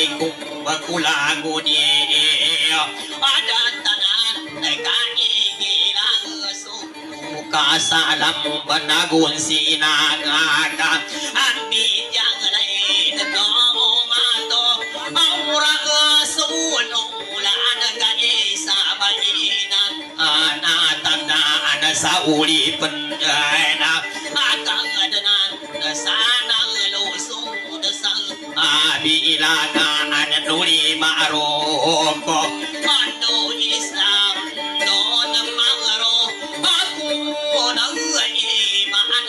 kung bakulago niya ada tanan nagkaigilang suka sa alam banagon sinagaka at biyang lain no mato aurang sunulan gani sa bayinan anatandaan sa uli pendana akang adanan sanang lusong dasang abilangan nuli maroko ano Islam non mangaro aku nang iman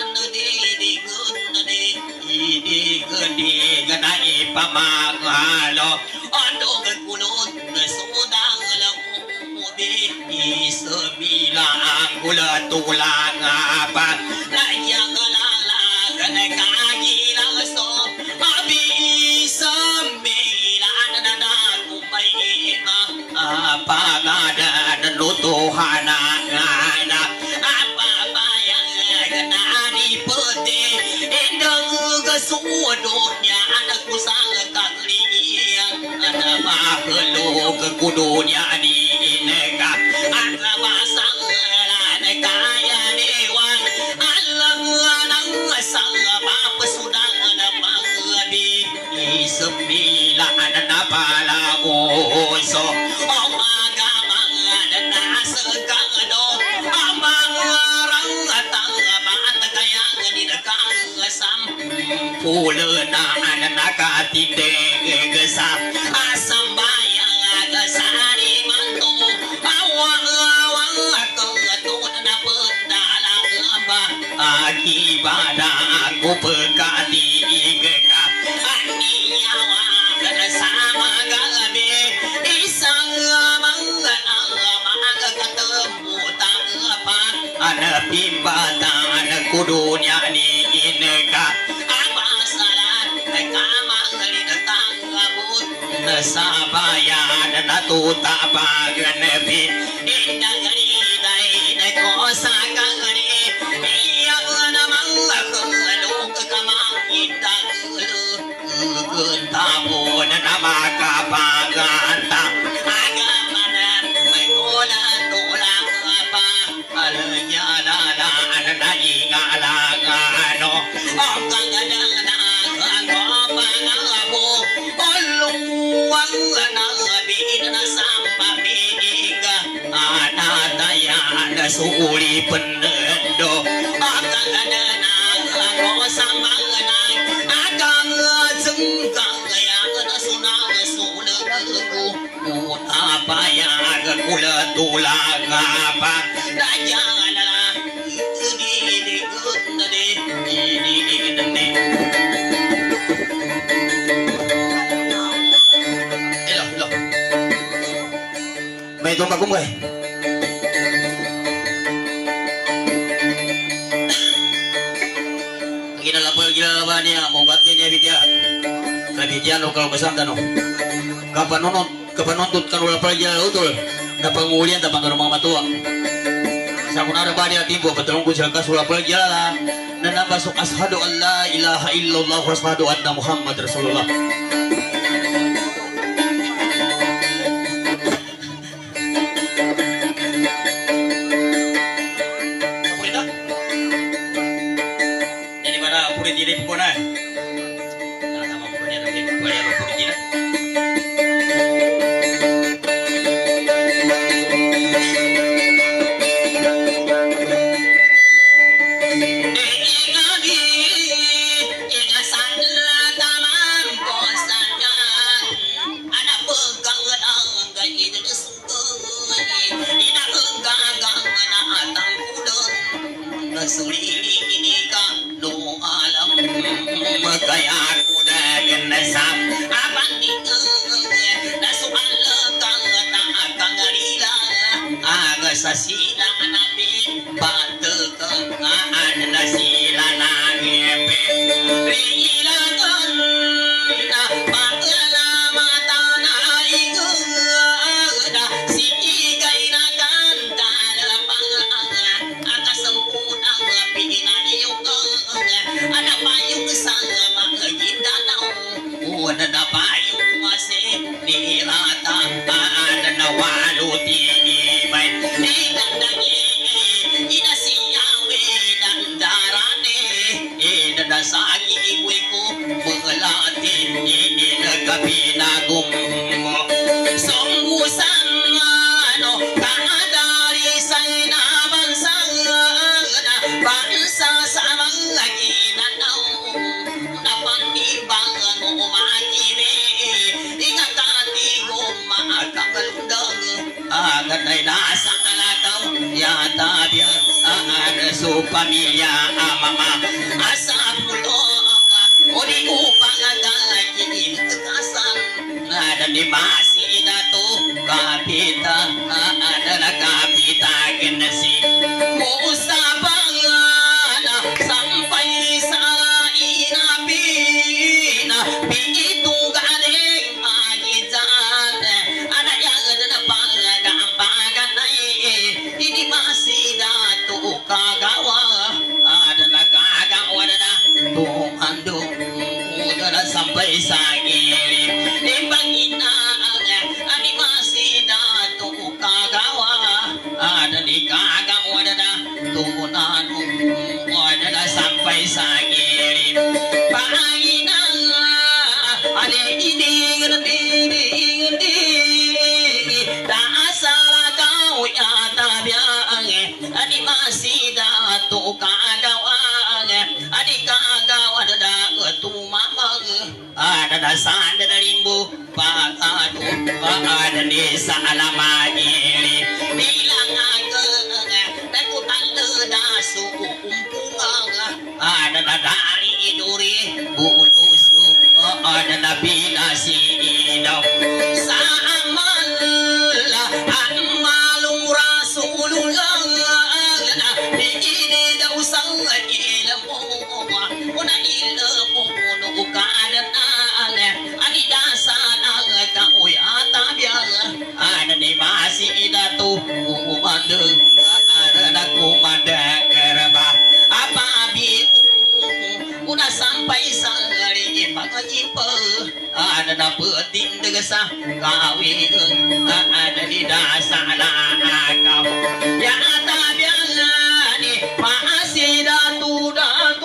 di ganai pamagalo ano kulot sudang lamubi isemilang gula tulang apa layang lalagan kagilang so abi sembilan nakumpai apa ngada nutuhan ngada apa bayang genani putih indang kesudunya anakku sangat kalian ada makhluk ke kudunya di neka ada pasang kaya dewan alang nang sang apa sudah mengabi sembilan napala uso omagamang nasegang do amang rang atang mat kayang didekang sam pulena nakatinde gesam asam bayang kesari mantu awang awang ketun na pendalang amba akibat aku pekati gekap aniawa sama gabe isang manganang mga ketemu tangapan ana pimbatan kudunya ni ineka apa salat kamang lidetang abut sabayan natuta pagnepi indang dai kosa kangani yang namang keluk kamang indang tamu nama kapaganta agamana mula tulang apa alnya lala nai ngalagano okang dana pangabu oluwang nabi na sambamiga anataya na suli pendendo okang dana samangana akang zengkang yang sunang sulang apa yang kula tulang apa dajala di may ito kagumay ginalaban niya mugatnya niya bitya kabidyan o kalbasan tanong kapanontot kanula pala utol na pangulian tapang mga matuwa sa kunara ba niya timbo patalong ko siya kasula pala jala na nabasok ashadu an la ilaha illallah wa ashadu anna Muhammad Rasulullah sasila nabi batu kengaan nasila nabi rilakan patla matana igada si kainakan talapang atas sempurna pina yuka ada payung sang pamilya mama asap mulo ori upang agaki kekasan ada di masih datu kapita ada na kapita genesi musabangan sampai sa inapina pitu galing magitan anak yang ada pagampagan ini masih datu kagawa ada na kagawa na tuhandong udah sampai sakit dibangina ani masih datu kagawa ada di kagawa na tuhandong udah sampai sakit panginang ale ini ngerti tak asal kau ya tabiang ani masih datu kagawa ani kagawa ada ketumamang ada dasar dari limbu pakadu ada desa alamagiri bilang dan kutan ledasu umpungang ada dari duri bulusu ada nabi nasi idau sa'amal amalum rasulullah ini dah usang ilmu una ilmu nu kanan ani dasar kau ya tabiang ada di masih datu umande ada kumanda gerba apa bi udah sampai sangari pangajipe ada na peting degesa kawin ada di dasar kau ya tabiang ni masih datu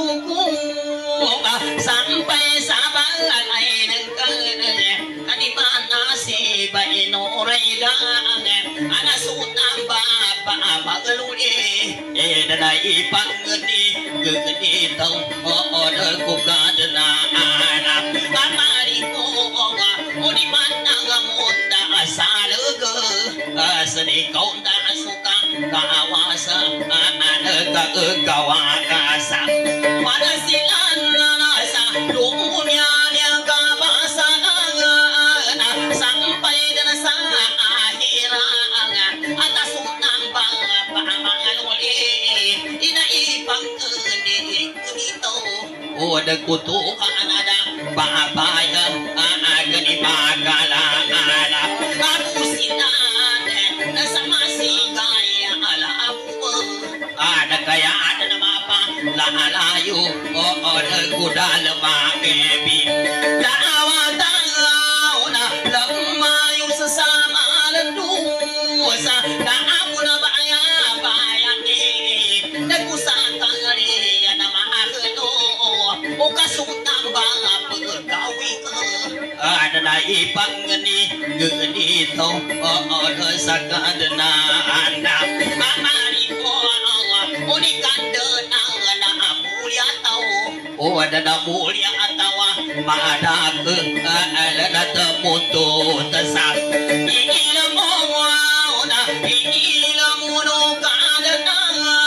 sampai sabar lain kani mana si baino raidang ana sunan bapa magluli dana ipang gedi gedi tau order ku kadana ana kamari ko uni mana ngamunda asalaga asani kaunda suka kawasa ana kawasa pada silan rasa dunia yang kabasan sampai dan sa akhirat atas sunang pamangan uli inaipang kunito udah kutukan ada babayan agani magala aku sinan nasa masigaya ala apu ada kaya ada nama apa lalayo ada kuda lemah kebi lawatang na lemayu sesama lendusa tak aku na bayang dan kusantang ria nama akhno ukasutang banga pegawai ada na ipang geni to ada sakadana anak amari ko unikan denang na mulia tau ada na mulia atawa maada ke ada temutu tesak ilmu na ilmu no kadana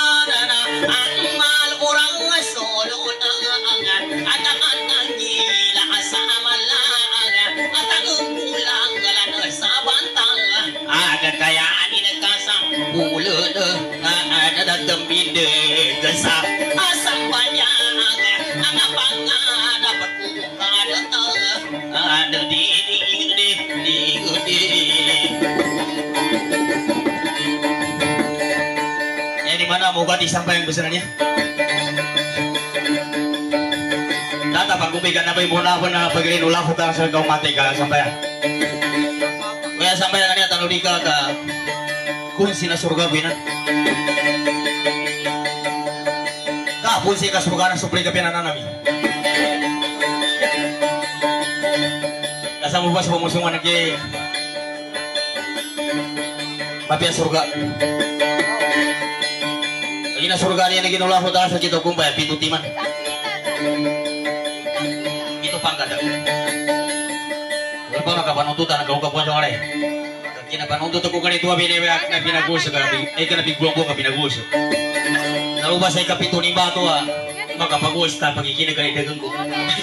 amal orang solo nangan ada anang gila asamala ada pulang galan sabantang ada kaya ani nekasa mulut ada tembinde gesap asam banyak nama pangan dapat bukan ada di di mana moga disampaikan pesanannya data pangkubigan apa ibu na pernah pagilin ulah hutang sa kau mati ka sampaian kaya sampaian niya tanudika ka kun sina surga binan kapun si ka surga na supli ka pinanan namin kasama ba sa pumusungan naging mapia surga ina surga niya naging ulah hutang sa kito kumpay pitutiman itu panggada wala pa nakapanututan nagkahukapuan sa ngaray kinapanutut ako ganito na pinagulsa ka na pinagulong ko ka pinagulsa na Kalau ba sa ikapito ni bato makapagusta pagkikina kay dagang ko.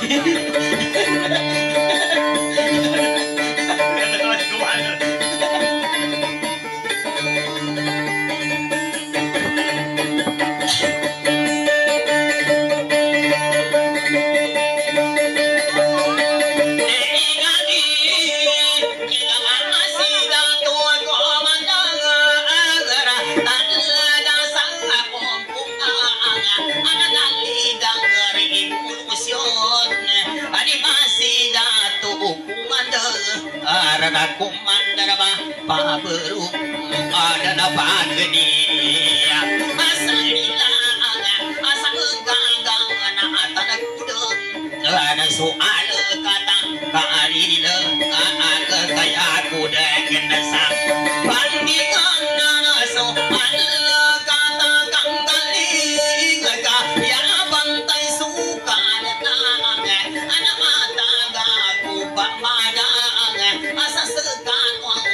Arana kumandara ba paberu ada na pagni asalila asal gagang na atanak kudung ana soal kata kalila aga kaya kudagen sa pandikan na so kata kang galing ka ya bantay sukan na ana mata ga ku pamada asa segan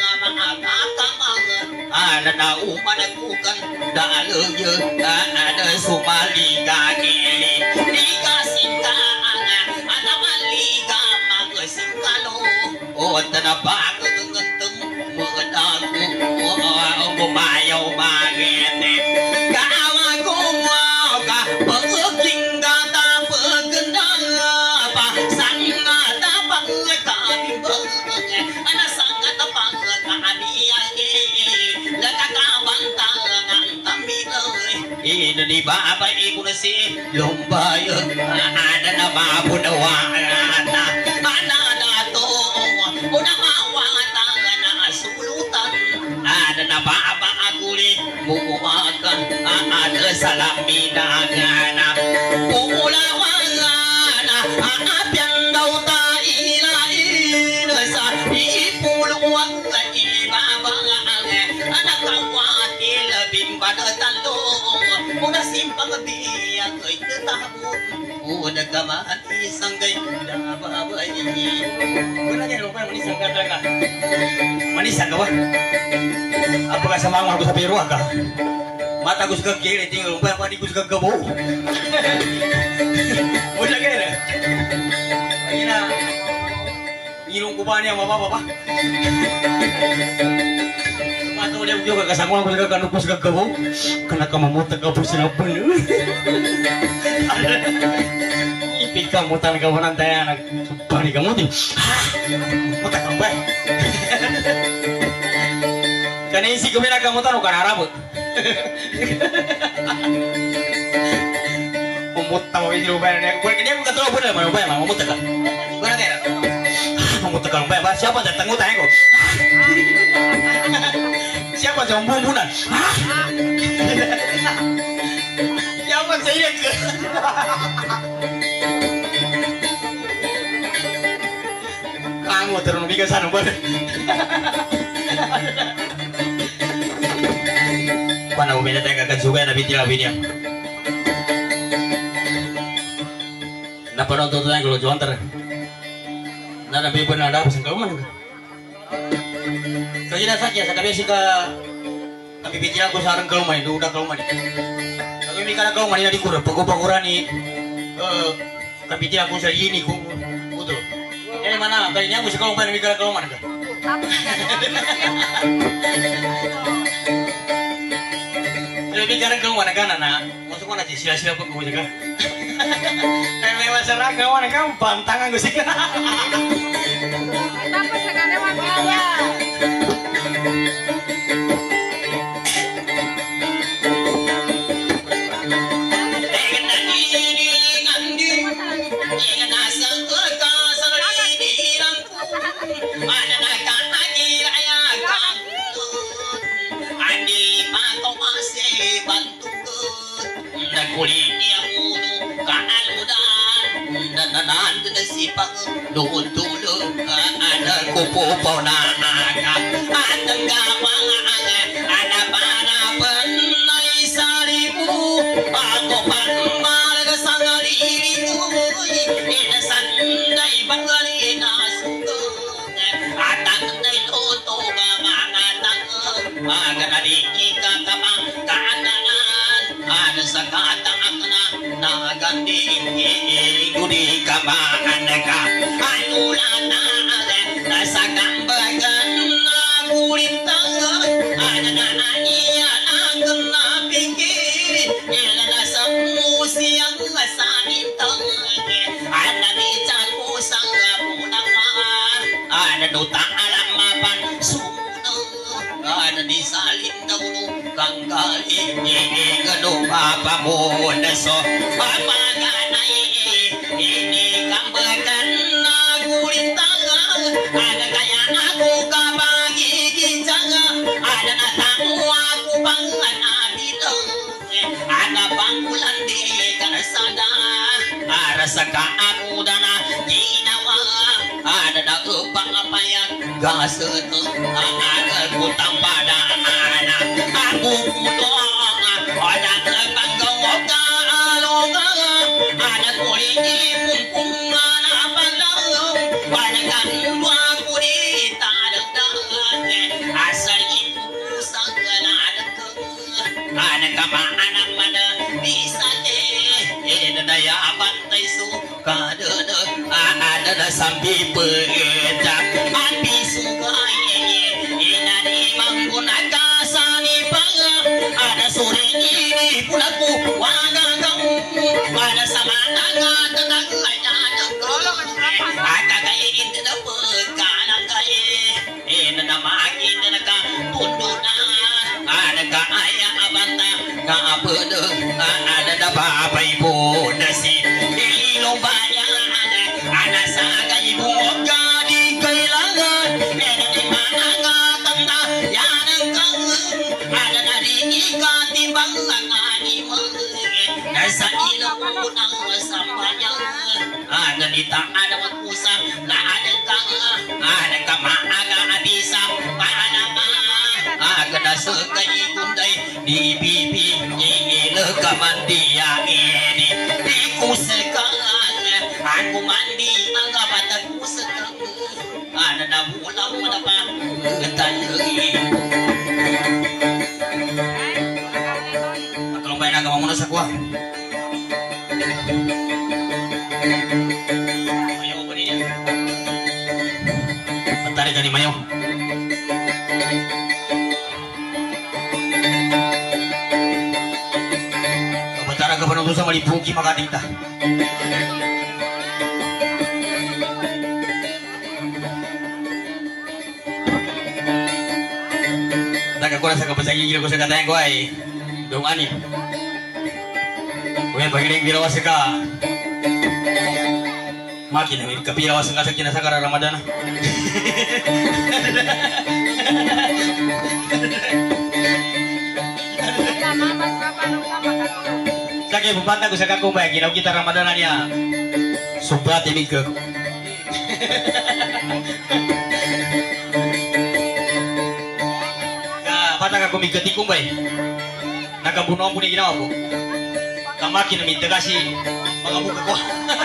ada tahu mana bukan daluje ada sumali kaki dikasih ada maliga magesin kalo oh tanapa kegentem medaku oh bumayau magete kawaku ka peking kata pegendang apa sanga tapang kami ana sangat tapang kami ini di baba ibu nasi lomba ya ada nama budawa mana dato udah mawata na sulutan ada nama apa aguli buku makan ada salami dagana pula wangana apian dau ta ilain sa ipulu wang baba anak kawatil bimbada talong udah simpang biang kay tetahapon udah kamaan isang gay dababay wala kayo lupa manisang ka talaga manisang ka ba? Apakah sama ako sa pero ka? Mata ko sa kagkili tingin lupa pa di ko sa kagkabo wala kayo na ayun na inong ko ba niya mababa pa? Atau dia juga kasama ko sa kanu ko sa kagkabo kana ka mamuta ka po sinapon ipik ka mo talaga walang tayo nagpani ka mo din muta ka ba kanisi ko pinakamutan o kanarabot umuta mo hindi mo ba kanya mo katuwa po na mamuta ka wala kaya mamuta ka ba siapa datang mo tayo ko siapa sa umbunan siapa sa iya ke kamu terus bikin sana ber pana umenya tengah kejuga na bitila binya na penonton tengah kalau jual ter na nabi pun ada pesan kau mana kau jadi saja saya biasa ke tapi bitila aku sarang kau mana itu udah kau mana tapi mikir kau mana di kurang pagurani tapi bitila aku saya ini ku betul ini mana kayaknya aku sekarang mana mikir kau mana lebih jarang kau mana kan anak masuk mana sih sia-sia pun kau jaga lewat serang kau mana kau pantangan gue sih Tapos sa kanawan kaya. Dulu ada kupu pona ada gawang ada para penai saribu aku pamal kesangari ini sandai bangari nasuku ada kendai toto mangatang agar adik kita kapang kanan ada sekali naganding gudi kamaan ka anulana nasa kambagan na kulintang ana iya ang napigil ila sa musiyang sanitang ana di ko sa punang ana duta alam mapan ada di salin dahulu kang galing ngado papamun so papaganay ini kambagan nagulintang ada kaya ako kabagi kinjang ada natamu ako pangan abitang ada pangkulan di karsada arasa ka ako dana ginawa ada na upang apayan gasot ada kutang pada anak aku kudong ada kepanggawag ka along ada kulini pungpungan apalang panagan aku di tadagdag asal ibu pusang anak ada kamaanak mana bisa daya bantai su kadana ada na sambil pedak api sungai ina di manggunakan sani panga ada sore ini pulaku wagagang ada sama tanga tenang ada golong ada kaya ini na pekanan kaya ini na makin na ka tundunan ada ka ayah abanta ka apede ada na babay po nasi ilong banyak ada saga ibu gadi kailangan ada di mana ngatangga yang kangen ada dari ikatimbang ngani nasa ilong unang sampanya ada di tak ada makusang na ada ka maaga abisa paanama aga na sekay kunday di bibi ile kamandia ini di kusekan aku mandi ang batag kusekan ada na bulang mo pa getan lagi atong bay na muna sa kuha mayo ko niya patari ka ni mayo kabatara ka panong sa malipuki makadita ko sa kapasagi ko sa katayan ko ay dong ani kuya pagiring ginawas ka makin may kapirawas nga sa kinasakara Ramadan sakit pupanta ko sa kakubay ginaw kita Ramadan niya subrat imig ko pataka kumigati kumbay nakabunuan po ni ginawa po kamakin na mitagasi mga buka ko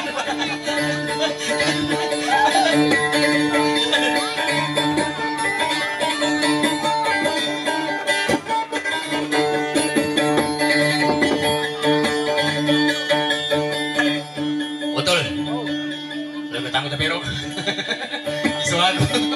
utol udah ketangguh tapi pero isuan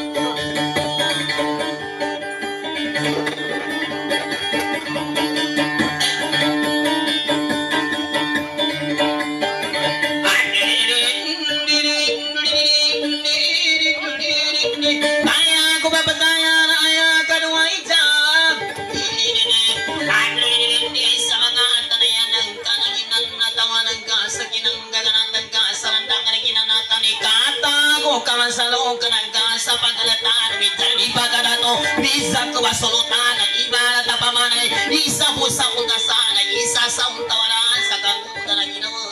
salong kanangka sa pagkalatan mitani pagkadato bisa kewasulutan ibarat apa mana isa busa untasana isa sa untawalan sa kagutan na ginawa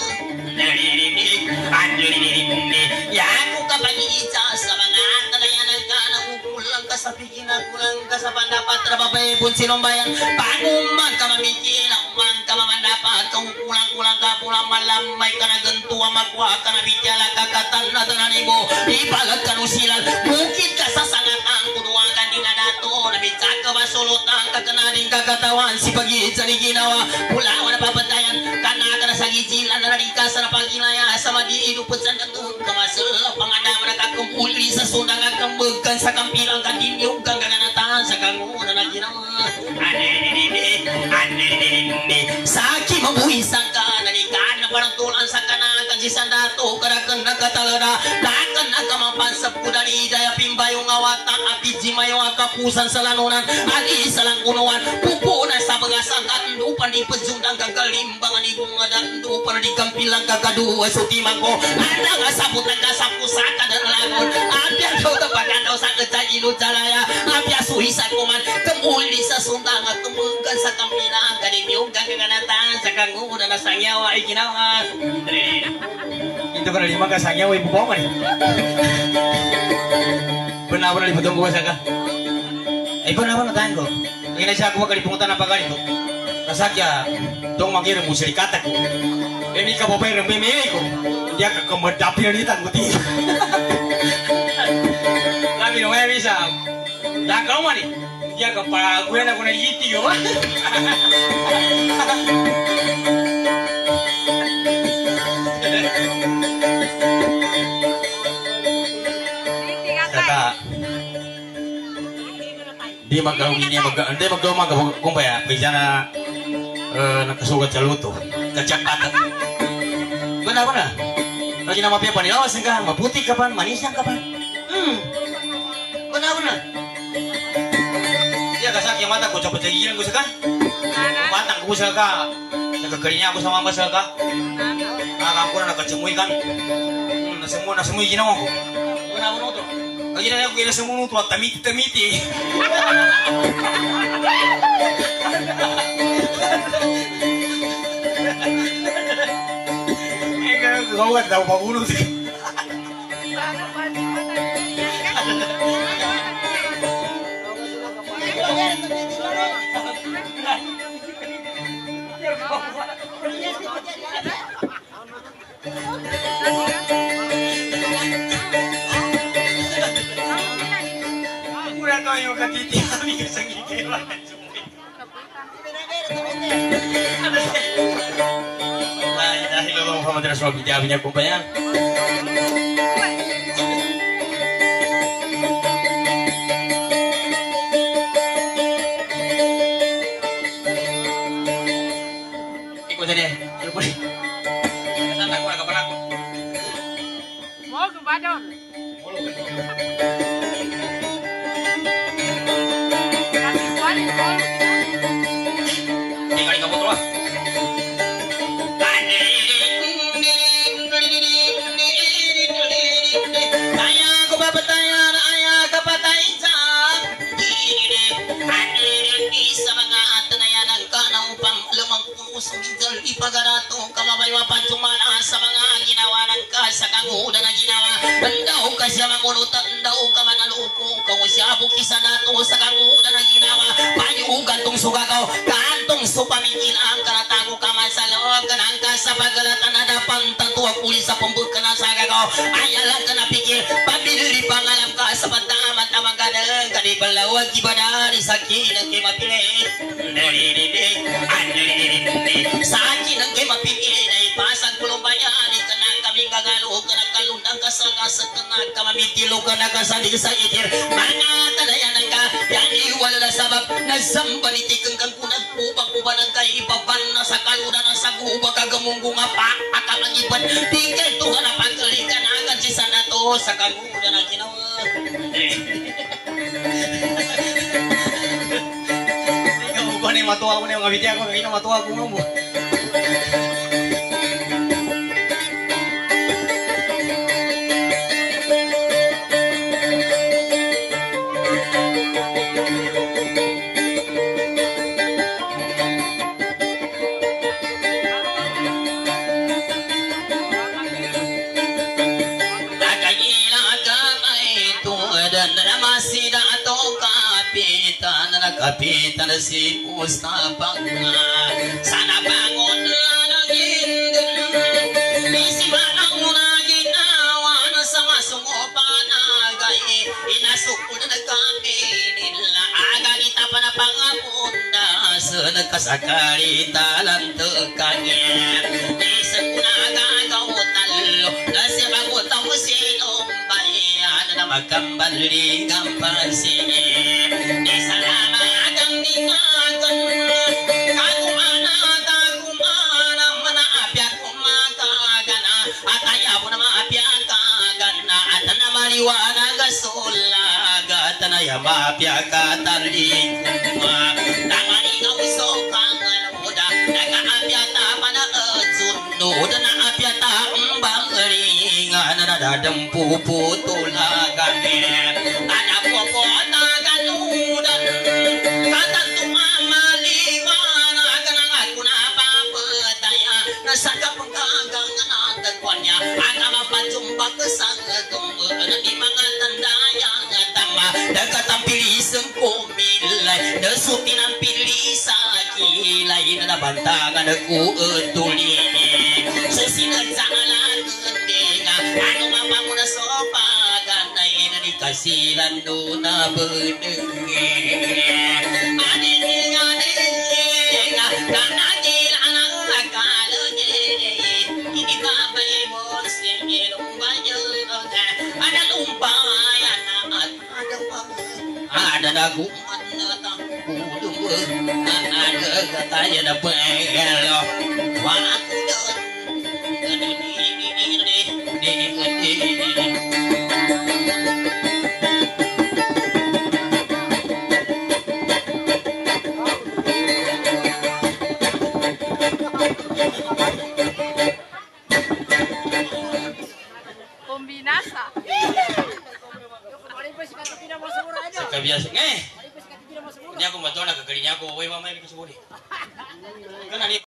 ya ako kapag-iisa sa mga talayanan ka na ukulang ka sa pikinan kulang ka sa pandapat trababay pun sinumbayan panuman ka mamikil man ka mamandapat kung kulang-kulang ka pulang malamay ka na gantua magwa ka na bityala kakatan na tanan mo ipalag ka nusilan mungkin ka sa sangatan kunuwakan ni nga nato nabitsak ka basulutan ka kanading kakatawan si pag-iit sa ni ginawa pulawan na papatayan kana ka na sa kagijilan na rika sa napagilaya sama di idu pesan dan tuh kemasel pangada mereka kembuli sesundang kembegkan sa kampilang kadinyong kaganatan sa kanguna na ginawa ane saki mabuhisan ka nanikaan na parang tulan sa kana kajisan dato karakan na katalada lakan na kamapan sa pudari daya pimbayong awatan api jimayong akapusan sa lanunan ali sa langkunuan pupo na sa bagasang kandupan di pejundang kagalimbangan di bunga dan dupan di kampilang kakadua sutimang ko ada nga sabutan ka sa pusaka dan lagun apya kau tapaganda sa kecajilu caraya apya suhisan kuman kemuli sa sundang at tumugan sa kampilang kanimyong kaganatan sa kanguna na sangyawa ay ginawa itu kan lima ka sangyawa ibu bawa nih benar-benar dipotong gua saka benar-benar natahan ko kaya siya ako makalipungutan apa kali ko kasakya tong mangirim musiri katak ko ini ka bapak yang memilih ko dia ka kemedapi nitan ko ti kami no may bisa dah kau mani dia ka para gue na ko na yiti yo kata dia magaw ini dia magaw kumpaya bijana nakasugat sa luto kacakatan benar-benar lagi nama piapa nih awas enggak maputi kapan manis yang kapan benar-benar dia kasak yang mata ko capek gigilan ko saka batang ko saka nakakarinya ako sa mama saka nakakampura nakacemui kami nasemui ginawa ko benar-benar to lagi na ako kaya semua to tamiti kau kan tahu pabulu sih udah tahu yang katiti kami kesengit keluar Muhammad Rasulullah jawabnya kumpanya ikut saja yuk boleh kesana aku kapan aku mau ke Badon kali kamu tuh ipagarato kamabaywa pantumana sa mga ginawa ng ka sa kanguda na ginawa andaw ka siya mangulutan andaw ka manaluko kung siya bukisa nato sa kanguda na ginawa panyugan tong sugagaw kantong supamigil ang kanatago ka man sa loob kanang ka sa pagalatan na dapan tatuwa kuli sa pambut ka na sa gagaw ayalang ka napikir pabili pangalam ka sa pagdamat na magkadang kanipalawag ibadari sa kinang kimapili Saki nang kay mapili na ipasag pulong bayan ikanang kami gagalo kanang kalundang kasagasa kanang kamamitilo kanang kasali sa itir mga tadayanan ka yan iwala sabab nasambalitikan kang kunag pupag-puba ng kay ipaban na sa kalunan na sa guba kagamunggung apa akalang ipan tingkay tuhan na pagkalikan agad si sanato sa kaguda na ginawa ikaw ni matuwa ko na yung kabitya ko kaya matuwa ko mo kapitan si Mustafa sana bangun langit isi barang muna ginawa na sama sungopan agay inasukul na kami nila aga kita pa na pangapunda sa nagkasakari talang tekangin kembali gampasi di sana agang dimakan kakumana mana apiat kumakagana ataya pun nama apiat kagana atana mariwana gasola gatana ya mapiat katali tamani ngauso kangan muda daga apiat mana ejunno dana apiat bangringan ada dempu putulagane ada popo taganudan kata tu mama liwana ganang aku napa petaya nasaka penggagang natakwanya agama pajumpa kesangatung di mga tandayang tama daga tampili sengkumilay nasutinan pilih sakilay na nabantangan aku etulini susinat jalan ano mamamu na sopagan na inanikasilan do na benenge ading kanagil anang nakalunye ini babay mo singilong bayo ada lumpayan ada naguman na tangkulong ada katanya na pelo waku doon Kombinasa. Kebiasa ini aku betul nak kekelinya aku, woi mama ini kesebut. Kan